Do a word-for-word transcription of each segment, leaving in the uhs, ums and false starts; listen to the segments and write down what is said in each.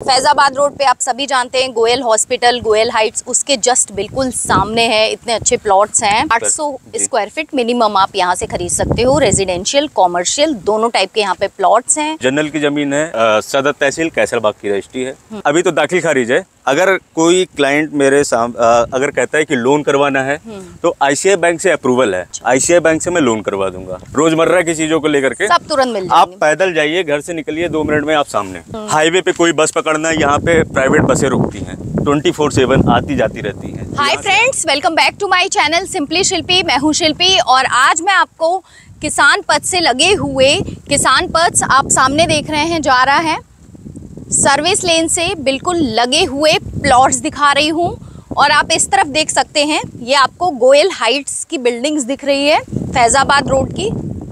Faizabad road पे आप सभी जानते हैं गोयल हॉस्पिटल, गोयल हाइट्स, उसके जस्ट बिल्कुल सामने है। इतने अच्छे प्लॉट्स हैं। आठ सौ स्क्वायर फीट मिनिमम आप यहाँ से खरीद सकते हो। रेजिडेंशियल, कॉमर्शियल दोनों टाइप के यहाँ पे प्लॉट्स हैं। जनरल की जमीन है, सदर तहसील कैसरबाग की रजिस्ट्री है। अभी तो दाखिल खारिज है। अगर कोई क्लाइंट मेरे साम अगर कहता है कि लोन करवाना है तो आईसीआई बैंक से अप्रूवल है, आईसीआई बैंक से मैं लोन करवा दूंगा। रोजमर्रा की चीजों को लेकर के सब तुरंत मिल जाएंगे। आप पैदल जाइए, घर से निकलिए, दो मिनट में आप सामने। हाईवे पे कोई बस पकड़ना है, यहाँ पे प्राइवेट बसें रुकती हैं, ट्वेंटी फोर सेवन आती जाती रहती हैं। Hi friends, welcome back to my channel simply Shilpi. मैं हूँ शिल्पी और आज मैं आपको किसान पथ से लगे हुए, किसान पथ आप सामने देख रहे हैं जा रहा है, सर्विस लेन से बिल्कुल लगे हुए प्लॉट्स दिखा रही हूँ। और आप इस तरफ देख सकते हैं, ये आपको गोयल हाइट्स की बिल्डिंग्स दिख रही है फैजाबाद रोड की,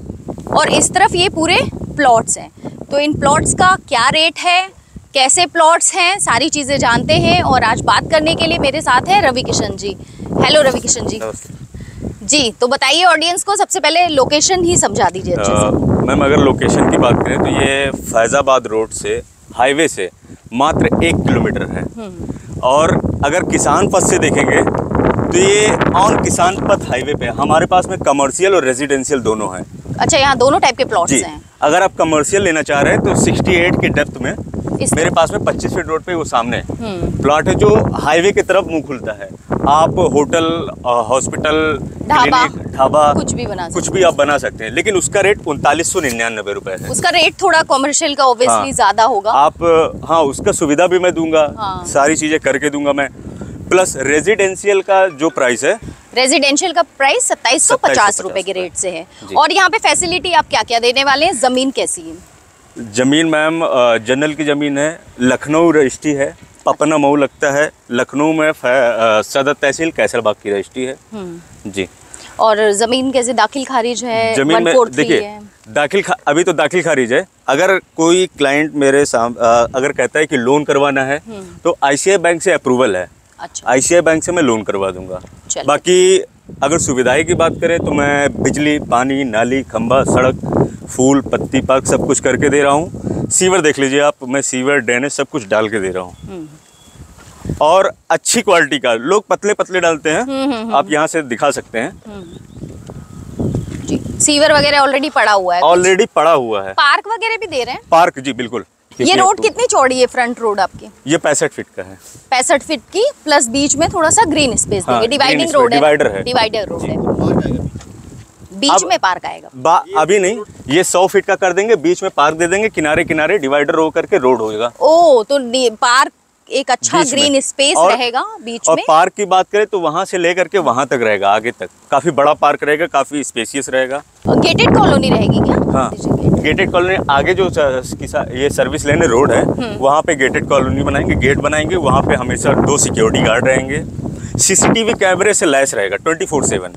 और इस तरफ ये पूरे प्लॉट्स हैं। तो इन प्लॉट्स का क्या रेट है, कैसे प्लॉट्स हैं, सारी चीज़ें जानते हैं। और आज बात करने के लिए मेरे साथ है रवि किशन जी। हेलो रवि किशन जी। जी, तो बताइए ऑडियंस को, सबसे पहले लोकेशन ही समझा दीजिए अच्छे से। मैम अगर लोकेशन की बात करें तो ये फैजाबाद रोड से, हाईवे से मात्र एक किलोमीटर है। और अगर किसान पथ से देखेंगे तो ये ऑन किसान पथ हाईवे पे हमारे पास में कमर्शियल और रेजिडेंशियल दोनों हैं। अच्छा, यहाँ दोनों टाइप के प्लॉट्स हैं। अगर आप कमर्शियल लेना चाह रहे हैं तो अड़सठ के डेप्थ में मेरे पास में पच्चीस फीट रोड पे वो सामने प्लॉट है जो हाईवे की तरफ मुंह खुलता है। आप होटल, हॉस्पिटल, क्लिनिक, ढाबा कुछ भी बना कुछ भी आप बना सकते हैं, लेकिन उसका रेट उनतालीस सौ निन्यानबे रुपए है। उसका रेट थोड़ा कॉमर्शियल का ऑब्वियसली हाँ, ज्यादा होगा। आप हाँ, उसका सुविधा भी मैं दूंगा। हाँ। सारी चीजें करके दूंगा मैं। प्लस रेजिडेंशियल का जो प्राइस है, रेजिडेंशियल का प्राइस सत्ताईस सौ पचास रुपए के रेट से है। और यहाँ पे फैसिलिटी आप क्या क्या देने वाले हैं? जमीन कैसी है? जमीन मैम जनरल की जमीन है, लखनऊ रजिस्ट्री है, पपना मऊ लगता है। लखनऊ में सदर तहसील कैसरबाग की रजिस्ट्री है जी। और जमीन कैसे दाखिल खारिज है? जमीन में देखिए, दाखिल अभी तो दाखिल खारिज है। अगर कोई क्लाइंट मेरे साम अगर कहता है कि लोन करवाना है तो आईसीआई बैंक से अप्रूवल है। अच्छा। आईसीआई बैंक से मैं लोन करवा दूंगा। बाकी अगर सुविधाएं की बात करें तो मैं बिजली, पानी, नाली, खंबा, सड़क, फूल, पत्ती पार्क सब कुछ करके दे रहा हूँ। सीवर देख लीजिए आप, मैं सीवर, ड्रेनेज सब कुछ डाल के दे रहा हूँ। और अच्छी क्वालिटी का, लोग पतले पतले डालते हैं, आप यहाँ से दिखा सकते हैं जी। सीवर वगैरह ऑलरेडी पड़ा हुआ है, ऑलरेडी पड़ा हुआ है। पार्क वगैरह भी दे रहे हैं? पार्क जी बिल्कुल। ये रोड कितनी चौड़ी है फ्रंट रोड आपकी? ये पैंसठ फीट का है। पैंसठ फीट की, प्लस बीच में थोड़ा सा ग्रीन स्पेस हाँ, देंगे। डिवाइडिंग रोड है, डिवाइडर है, डिवाइडर रोड है। बीच में पार्क आएगा? अभी नहीं, ये सौ फीट का कर देंगे, बीच में पार्क दे देंगे, किनारे किनारे डिवाइडर हो करके रोड होगा। ओ, तो पार्क एक अच्छा ग्रीन स्पेस रहेगा बीच और में। पार्क की बात करें तो वहाँ से लेकर के वहाँ तक रहेगा, आगे तक काफी बड़ा पार्क रहेगा, काफी स्पेसियस रहेगा। गेटेड कॉलोनी रहेगी क्या? हाँ, गेटेड कॉलोनी। आगे जो ये सर्विस लेने रोड है वहाँ पे गेटेड कॉलोनी बनाएंगे, गेट बनाएंगे। वहाँ पे हमेशा दो सिक्योरिटी गार्ड रहेंगे, सीसीटीवी कैमरे से लैस रहेगा ट्वेंटी फोर सेवन।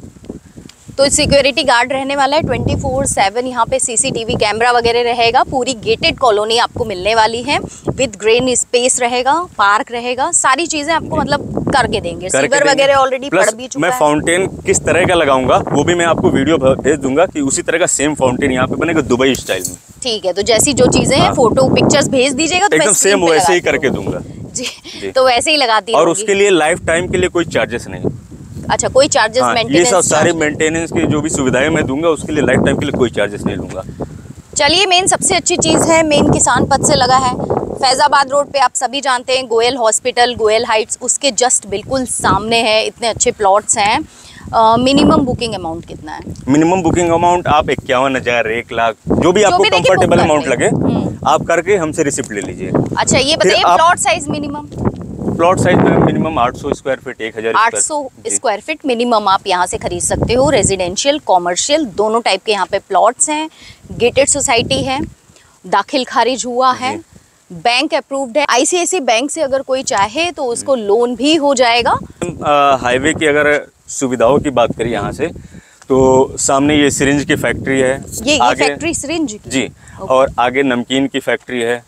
तो सिक्योरिटी गार्ड रहने वाला है ट्वेंटी फोर सेवन। यहाँ पे सीसीटीवी कैमरा वगैरह रहेगा। पूरी गेटेड कॉलोनी आपको मिलने वाली है, विद ग्रीन स्पेस रहेगा, पार्क रहेगा, सारी चीजें आपको मतलब करके देंगे। सीवर वगैरह ऑलरेडी पड़ भी चुका है। मैं फाउंटेन किस तरह का लगाऊंगा वो भी मैं आपको वीडियो भेज दूंगा कि उसी तरह का सेम फाउंटेन यहाँ पे बनेगा दुबई स्टाइल में। ठीक है, तो जैसी जो चीजें हैं, फोटो पिक्चर्स भेज दीजिएगा तो एकदम सेम वैसे ही करके दूंगा जी। तो वैसे ही लगा दी। और उसके लिए लाइफ टाइम के लिए कोई चार्जेस नहीं। अच्छा, कोई चार्जेस? हाँ, ये सब सारे मेंटेनेंस की जो भी सुविधाएं मैं दूंगा उसके लिए लाइफ टाइम के लिए कोई चार्जेस नहीं लूंगा। चलिए, मेन सबसे अच्छी चीज़ है, मेन किसान पथ से लगा है फैजाबाद रोड पे। आप सभी जानते हैं गोयल हॉस्पिटल, गोयल हाइट्स, उसके जस्ट बिल्कुल सामने है। इतने अच्छे प्लॉट्स हैं। मिनिमम बुकिंग अमाउंट कितना है? मिनिमम बुकिंग अमाउंट आप इक्यावन हजार, एक लाख, जो भी आपको कंफर्टेबल अमाउंट लगे आप करके हमसे रिसिप्ट ले लीजिए। अच्छा, ये बताइए plot size minimum? Plot size में मिनिमम आठ सौ स्क्वायर फीट, एक हजार आठ सौ स्क्वायर फीट मिनिमम आप यहाँ से खरीद सकते हो। रेजिडेंशियल, कॉमर्शियल दोनों टाइप के यहाँ पे प्लॉट्स हैं। गेटेड सोसाइटी है, दाखिल खारिज हुआ है, बैंक अप्रूव्ड है। आईसीआईसीआई बैंक से अगर कोई चाहे तो उसको लोन भी हो जाएगा। हाईवे की अगर सुविधाओं की बात करें यहाँ से तो सामने ये सिरिंज की फैक्ट्री है। ये, ये फैक्ट्री सिरिंज की? जी। और आगे नमकीन की फैक्ट्री है।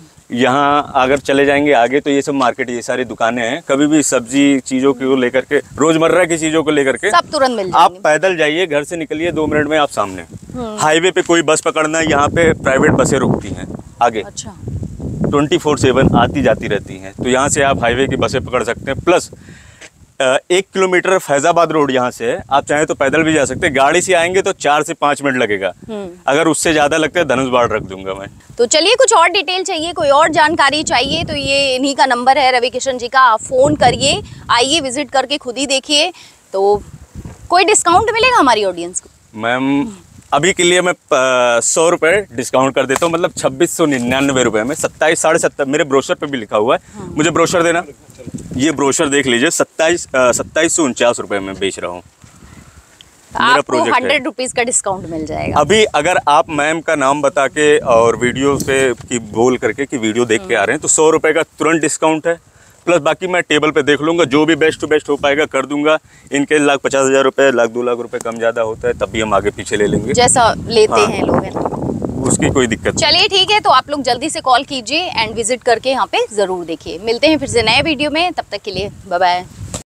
यहाँ अगर चले जाएंगे आगे तो ये सब मार्केट, ये सारी दुकानें हैं। कभी भी सब्जी चीजों को लेकर के, रोजमर्रा की चीजों को लेकर के सब तुरंत मिल जाएंगे। आप पैदल जाइए, घर से निकलिए, दो मिनट में आप सामने। हाईवे पे कोई बस पकड़ना है, यहाँ पे प्राइवेट बसें रुकती हैं आगे। अच्छा। ट्वेंटी फोर सेवन आती जाती रहती हैं। तो यहाँ से आप हाईवे की बसें पकड़ सकते हैं। प्लस एक किलोमीटर फैजाबाद रोड यहाँ से है, आप चाहें तो पैदल भी जा सकते हैं। गाड़ी से आएंगे तो चार से पाँच मिनट लगेगा, अगर उससे ज़्यादा लगता है धनुष बाड़ रख दूंगा मैं। तो चलिए, कुछ और डिटेल चाहिए, कोई और जानकारी चाहिए तो ये इन्हीं का नंबर है रवि किशन जी का, आप फ़ोन करिए, आइए विजिट करके खुद ही देखिए। तो कोई डिस्काउंट मिलेगा हमारी ऑडियंस को? मैम अभी के लिए मैं सौ रुपये डिस्काउंट कर देता हूँ, मतलब छब्बीस सौ निन्यानवे रुपये में सत्ताईस साढ़े सत्तर मेरे ब्रोशर पे भी लिखा हुआ है। हाँ। मुझे ब्रोशर देना, ये ब्रोशर देख लीजिए, सत्ताईस सत्ताईस सौ उनचास रुपये में बेच रहा हूँ। आपको हंड्रेड रुपीज़ का डिस्काउंट मिल जाएगा। अभी अगर आप मैम का नाम बता के और वीडियो पे की बोल करके कि वीडियो देख के आ रहे हैं तो सौ रुपये का तुरंत डिस्काउंट है। प्लस बाकी मैं टेबल पे देख लूँगा, जो भी बेस्ट टू बेस्ट हो पाएगा कर दूंगा। इनके लाख पचास हज़ार रुपये, लाख दो लाख रुपए कम ज़्यादा होता है, तब भी हम आगे पीछे ले लेंगे, जैसा लेते हाँ, हैं लोग, है ना, उसकी कोई दिक्कत। चलिए ठीक है, तो आप लोग जल्दी से कॉल कीजिए एंड विजिट करके यहाँ पे ज़रूर देखिए। मिलते हैं फिर से नए वीडियो में, तब तक के लिए बाय बाय।